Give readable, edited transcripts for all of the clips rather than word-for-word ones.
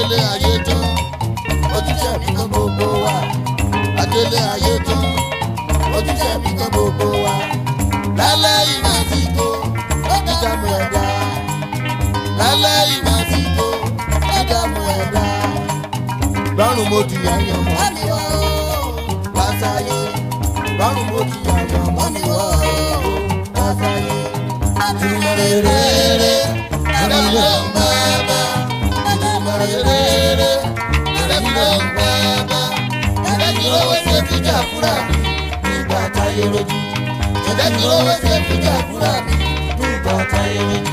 adélé ayé tán ojúṣe mi kan gbogbo wa adélé ayé tán ojúṣe mi kan gbogbo wa lálẹ́ ìmọ̀ sí tó dídàmú ẹ̀dá lálẹ́ ìmọ̀ sí tó dídàmú ẹ̀dá lọ́rùn mo ti yàyàn mọ́ mi wá o wáṣáyé lọ́rùn mo ti yàyàn mọ́ mi wá o wáṣáyé ìtumọ̀ rere ẹ̀rọ ló ń bá bá ìtumọ̀ rere ẹ̀rọ ló ń bá bá ẹ̀rọ kí ló wẹ́ ṣe fìjà fúra mi nígbà táyé rojú ẹ̀rọ kí ló wẹ́ ṣe fìjà fúra mi nígbà táyé rojú.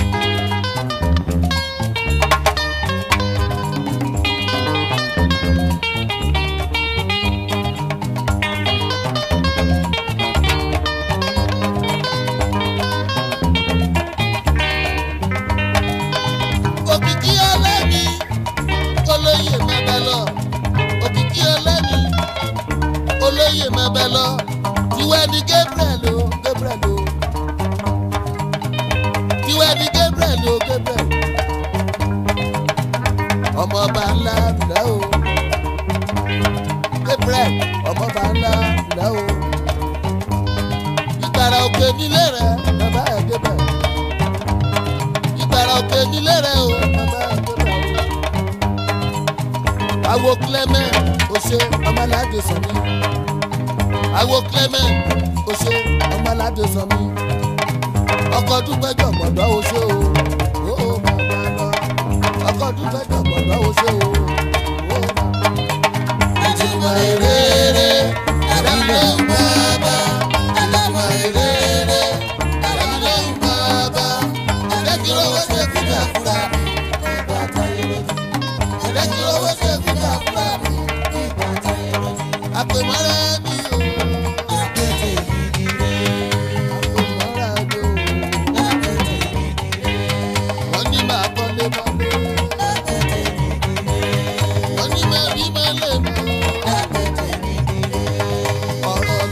Olóyè máa bẹ lọ tiwẹ́ ni Gabriel o Gabriel o tiwẹ́ ni Gabriel o Gabriel ọmọọba ńlá ńlá o Gabriel ọmọọba ńlá ńlá o Ìgbàrà Òkè nílé rẹ bàbá ẹ Gabriel Ìgbàrà Òkè nílé rẹ o bàbá ẹ Gabriel àwo Clement Ose ọmọládé sọmi àwo Clement Ose ọmọládé sọmi ọkọ dúpẹ́ jọ̀gbọ̀dọ̀ Ose o ó bàbá lọ ọkọ dúpẹ́ jọ̀gbọ̀dọ̀ Ose o ó bàbá. ìtumọ̀ rere ẹ̀rọ ló ń bá bá ìtumọ̀ rere ẹ̀rọ ló ń bá bá ẹ̀rọ kí ló wọ́n ṣe fújà fúra mi nígbà táyé lójú ẹ̀rọ kí ló wọ́n ṣe fújà fúra mi nígbà táyé lójú. àpèmọ́rẹ́ mi o. Ọ̀rọ̀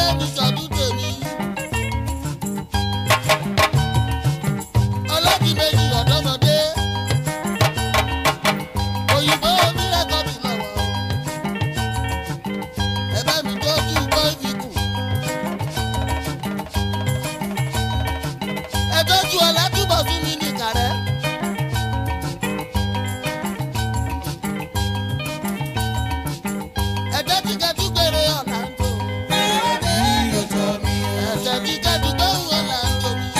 ní sọdún tèmi. ọlọ́dún méjì ọ̀dọ́mọdé. òyìnbó onírẹ́kọ̀bì lọ́wọ́. ẹ̀bẹ̀ mi tó kí gbọ́ ìfikù. ẹ̀tọ́jú ọ̀làdúbọ̀ fún mi ní kàrẹ́. ẹ̀jẹ̀ ti kẹ́tù gbére ọ̀la ń tó. ẹ̀jẹ̀ ti kẹ́tù gbóhùn ọ̀la ń tó mi.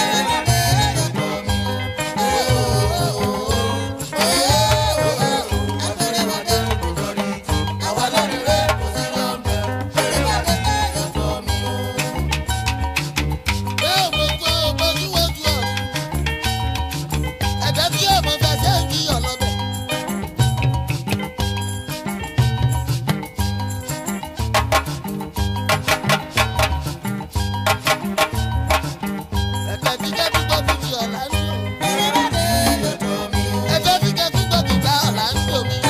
bẹ́ẹ̀ mo kọ́ bójúwójú ọ̀run. ẹ̀jẹ̀ tí yóò mọ fẹsẹ̀ ń kí ọlọ́bẹ̀. ẹ̀jẹ̀ ti kẹ́tù gbọ́ fífi ọ̀la ń tó. ẹ̀jẹ̀ ti kẹ́tù gbọ́ fífi ọ̀la ń tó mi.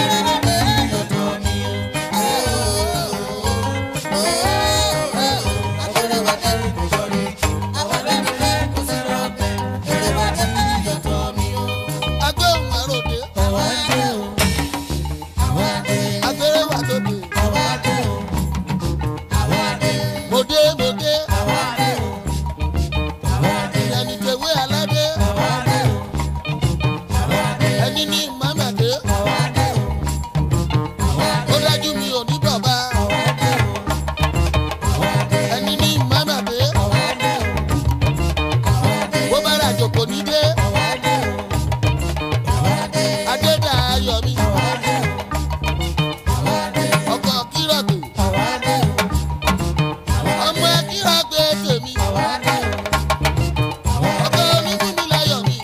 agbóhùn àròdé. agbèrè wà tóbi. mòdé mòdé. ìyẹnì tèwé aládé. ẹni ní màmàdé. ó dájú mi ò ní bàbá. ẹni ní màmàdé. bó bá ra jòkó ní dé. adédàáyọ̀ mi. ọkọ̀ kírọ̀gbè. ọmọ kírọ̀gbè tèmi. ọkọ̀ onífúnmiláyọ̀ mi.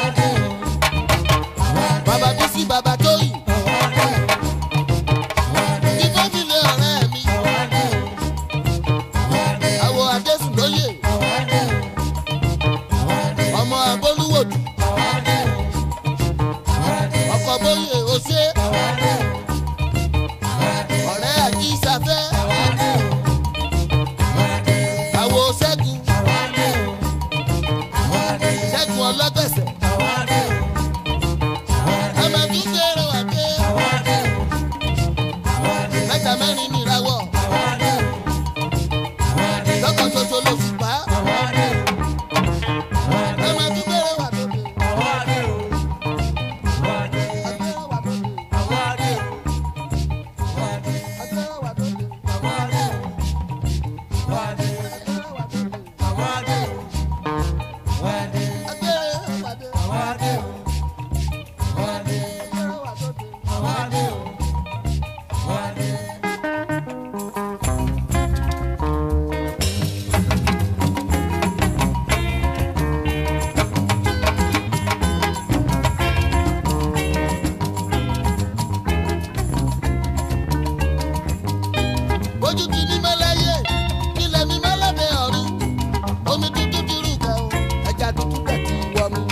bàbá bísí bàbá tóyìn. ìfọ́nmilé ọ̀rẹ́ mi. àwọ̀ àdésùn lóye. ọmọ agbólúwòdù. ọkọ̀ bóyè òṣè. ọ̀rẹ́ àjíṣàfẹ́. àwọ̀ ṣẹ́gun. ṣẹ́gun ọlọ́gbẹ̀sẹ̀. ẹ̀mẹ̀dúgbèrè wà dé. mẹ́ta mẹ́rin nìrawọ̀. lọ́kàn ṣoṣo ló fi pa. ẹ̀mẹ̀dúgbèrè wà dé. ojú ti ní mẹ́lẹ́yẹ ilẹ̀ mi mẹ́lẹ́bẹ̀ ọ̀run omi dúdú ti rú kẹ́ o ẹja dúdú bẹ̀ ti wọ mi.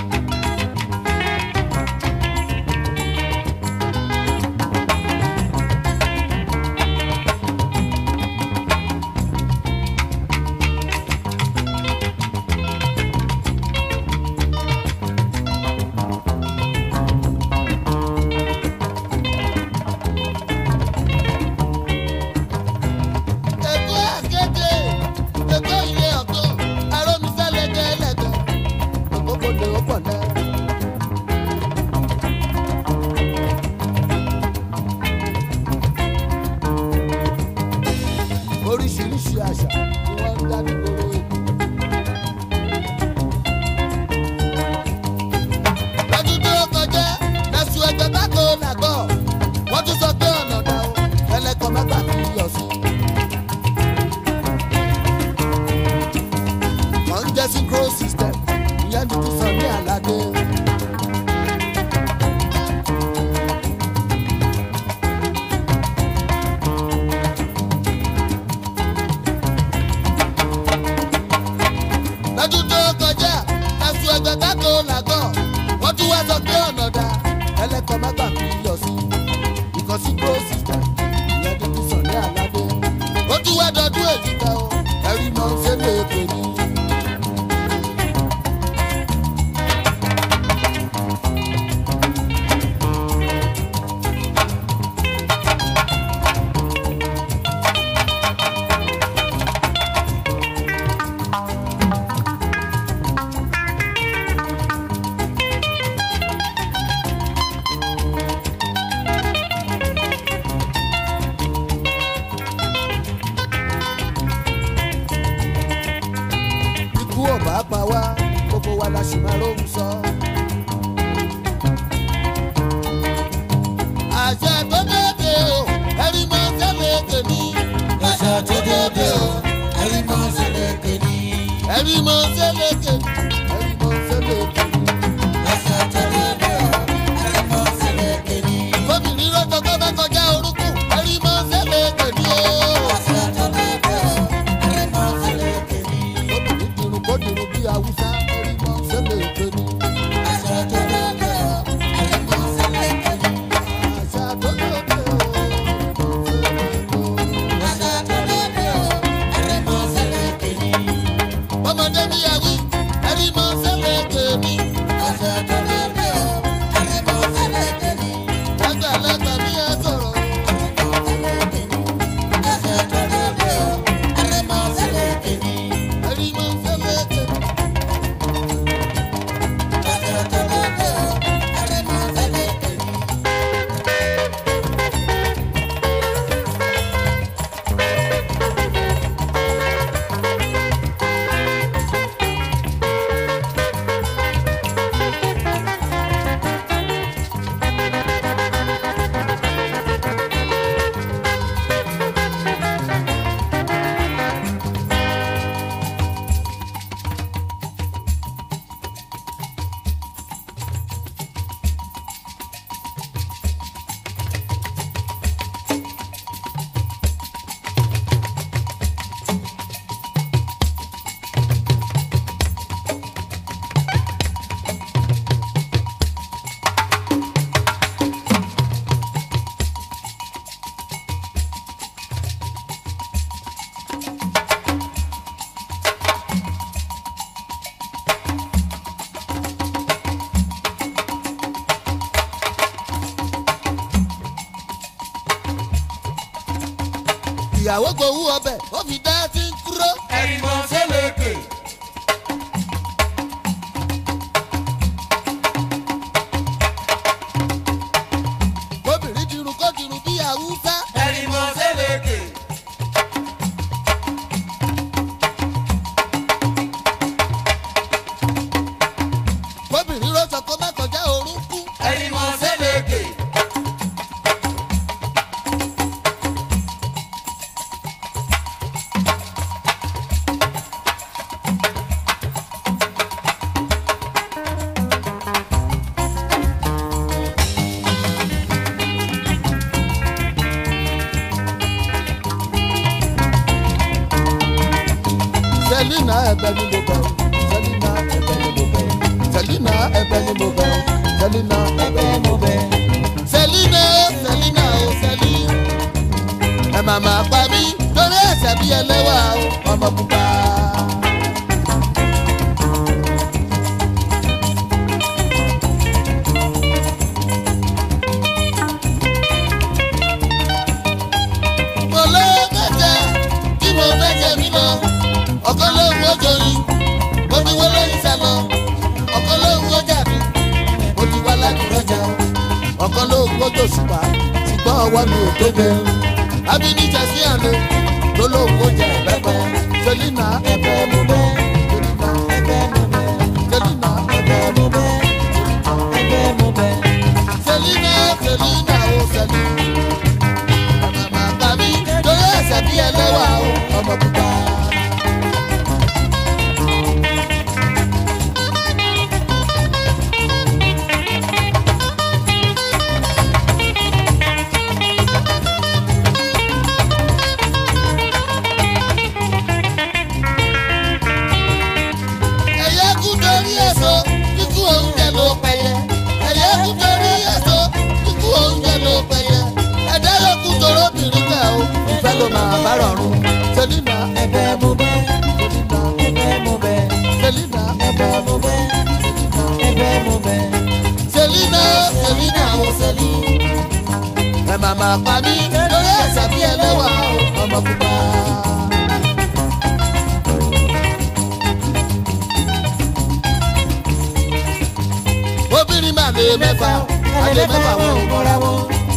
Èkó àkété, Èkó ilé ọ̀tọ̀, arómisẹ́ lẹ́gẹ́lẹ́gẹ́, òkòkò lè ó pọ̀ lẹ́. Oríṣiríṣi àṣà ni wọ́n ń dá nígboro Èkó. lọ́dún tó kọjá lẹ́sùn ẹgbẹ́ báko làgọ́ wọ́n tún sọ pé ọ̀nà dà ó ẹlẹ́kọ̀ọ́ mẹ́ta fi yọ̀ sí. wọ́n ń jẹ́ synchro system ìyẹn ní ti sọ ní àlàdé. lọ́dún tó kọjá lẹ́sùn ẹgbẹ́ báko làgọ́ wọ́n tún wá sọ pé ọ̀nà dà ẹlẹ́kọ̀ọ́ mẹ́ta fi yọ̀ sí. ìkànsí synchro system ìyẹn ní ti sọ ní àlàdé. ó tún wá dọdún èjìká o ẹ̀rí mọ́ sẹ́lẹ̀ èpè ní. Ọba pa wá gbogbo wa la sì máa lóhùn sọ. àṣà tó dédé o ẹ̀rí mọ́ sẹ́lẹ̀ tèmi. àṣà tó dédé o ẹ̀rí mọ́ sẹ́lẹ̀ tèmi. ẹ̀rí mọ́ sẹ́lẹ̀ tèmi. ẹ̀rí mọ́ sẹ́lẹ̀ tèmi. àṣà tó dédé o ẹ̀rí mọ́ sẹ́lẹ̀ tèmi. obìnrin lọ́jọ́ tó bá kọjá orúkún ẹ̀rí mọ́ sẹ́lẹ̀ tèmi o. àṣà tó dédé o ẹ̀rí mọ́ sẹ́lẹ̀ tèmi. obìnrin dirun kó dirun bí Haúsá ẹ̀rí mọ́ sẹ́lẹ̀ tèmi. àṣà tó dédé o ẹ̀rí mọ́ sẹ́lẹ̀ tèmi. àṣà tó dédé o àṣà tó dédé o ẹ̀rí mọ́ sẹ́lẹ̀ tèmi. ọmọdé bí awí ẹ̀rí mọ́ sẹ́lẹ̀ tèmi. àṣà tó dédé o ẹ̀rí mọ́ sẹ́lẹ̀ tèmi. àgbàlagbà bí ẹ sọ̀rọ̀. àṣà tó dédé o ẹ̀rí mọ́ sẹ́lẹ̀ tèmi. ẹ̀rí mọ́ sẹ́lẹ̀ tèmi. àṣà tó dédé o ẹ̀rí mọ́ sẹ́lẹ̀ tèmi. ìyàwó gbowó ọbẹ̀ ó fi dá tí ń kúrò. ẹ̀rí mọ́ sẹ́lẹ̀ èpè. obìnrin dirun kó dirun bí Haúsá. ẹ̀rí mọ́ sẹ́lẹ̀ èpè. obìnrin rọ́ṣọ kó má kọjá orúnkún. ẹ̀rí mọ́ sẹ́lẹ̀ èpè. Selina ẹ̀bẹ̀ ni mo bẹ̀. Selina ẹ̀bẹ̀ ni mo bẹ̀. Selina ẹ̀bẹ̀ ni mo bẹ̀. Selina ẹ̀bẹ̀ ni mo bẹ̀. Selina Selina o Selina. ẹ màmá pa mí torí ẹ̀ṣẹ̀ bí ẹlẹ́wà o ọmọ pupa. mo ló mẹ́jẹ tí mo fẹ́ jẹ mí lọ. ọ̀kan lóhùn ọjọ́ yìí omi wọ́n lóyún sálọ. ọ̀kan lóhùn ọjà mi mo ti wá láti rọjà. ọ̀kan lóhùn ọjọ́ ṣùpá ṣùgbọ́n ọwọ́ mi ò tó bẹ. abinijẹ sí àná tó lóhùn ọjà ẹ̀bẹ̀bẹ̀. Selina ẹ̀bẹ̀ mo bẹ̀. Selina ẹ̀bẹ̀ mo bẹ̀. Selina ẹ̀bẹ̀ mo bẹ̀. ẹ̀bẹ̀ mo bẹ̀. Selina Selina o Selina. màmá pa mí torí ẹ̀ṣẹ̀ bí ẹlẹ́wà o ọmọ pupa. Selina ẹ̀bẹ̀ mo bẹ̀. màmá pa mí lórí ẹ̀sà bí ẹlẹ́wà ọmọ pupa. obìnrin máa lè mẹ́fà àlè mẹ́fà wọn ò mọ́ra wọn.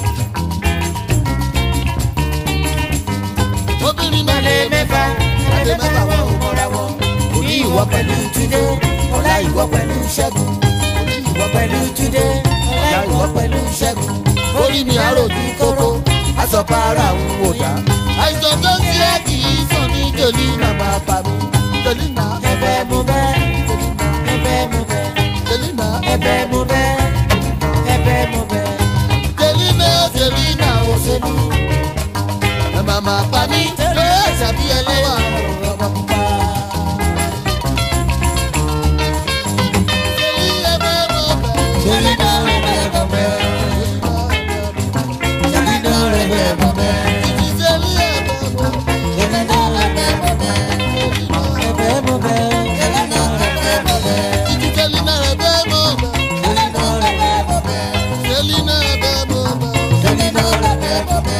obìnrin máa lè mẹ́fà àlè mẹ́fà wọn ò mọ́ra wọn. òní ìwọ pẹ̀lú Túndé ọ̀la ìwọ pẹ̀lú Ṣẹ́gun. òní ìwọ pẹ̀lú Túndé ọ̀la ìwọ pẹ̀lú Ṣẹ́gun. orí mi àròjù kókó àsọpá ara òun ò dá. àìsàn tó ń ṣe kì í sàn ní Jolina máa pa mí. Jolina ẹ̀bẹ̀ mo bẹ̀, ẹ̀bẹ̀ mo bẹ̀, Jolina ẹ̀bẹ̀ mo bẹ̀, ẹ̀bẹ̀ mo bẹ̀. Jolina Jolina ò ṣe mí. ẹ màmá pa mí lórí ẹ̀sà bí ẹlẹ́wà ọmọ pupa. Jolina ẹ̀bẹ̀ mo bẹ̀, Jolina ẹ̀bẹ̀ mo bẹ̀, Jolina ẹ̀bẹ̀ mo bẹ̀, ẹ̀bẹ̀ mo bẹ̀, Jolina ẹ̀bẹ̀ mo bẹ̀, Jolina ẹ̀bẹ̀ mo bẹ̀, Jolina ẹ̀bẹ̀ mo bẹ̀, Jolina ẹ̀bẹ̀ mo bẹ̀,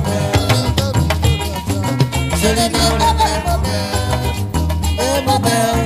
Jolina ẹ̀bẹ̀ mo bẹ̀.